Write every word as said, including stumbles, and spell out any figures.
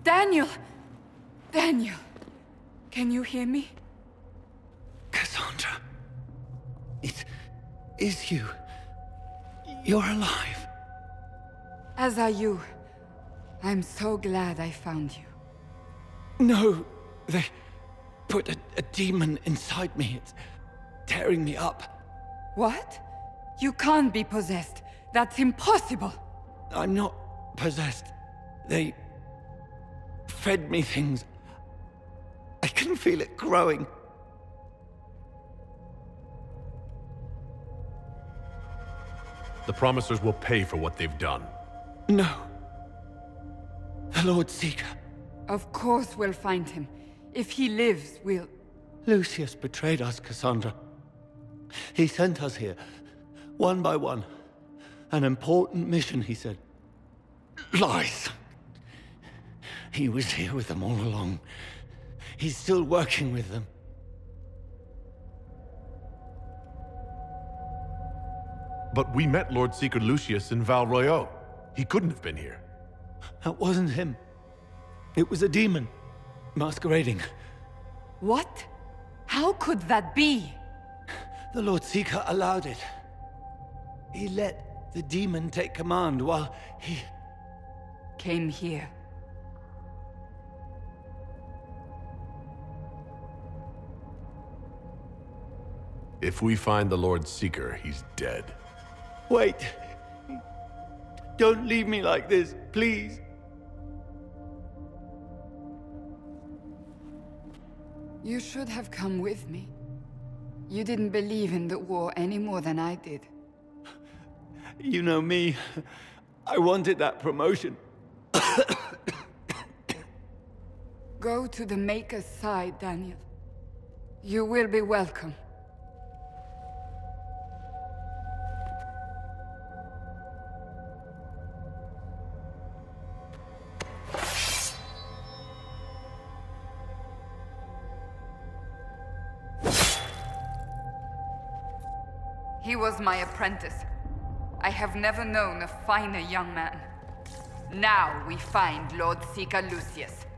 Daniel! Daniel! Can you hear me? Cassandra. It is you. You're alive. As are you. I'm so glad I found you. No, they put a, a demon inside me. It's tearing me up. What? You can't be possessed. That's impossible. I'm not possessed. They fed me things. I can feel it growing. The Promisers will pay for what they've done. No. The Lord Seeker. Of course we'll find him. If he lives, we'll... Lucius betrayed us, Cassandra. He sent us here, one by one. An important mission, he said. Lies. He was here with them all along. He's still working with them. But we met Lord Seeker Lucius in Val Royeaux. He couldn't have been here. That wasn't him. It was a demon, masquerading. What? How could that be? The Lord Seeker allowed it. He let the demon take command while he... Came here. If we find the Lord Seeker, he's dead. Wait. Don't leave me like this, please. You should have come with me. You didn't believe in the war any more than I did. You know me. I wanted that promotion. Go to the Maker's side, Daniel. You will be welcome. He was my apprentice. I have never known a finer young man. Now we find Lord Seeker Lucius.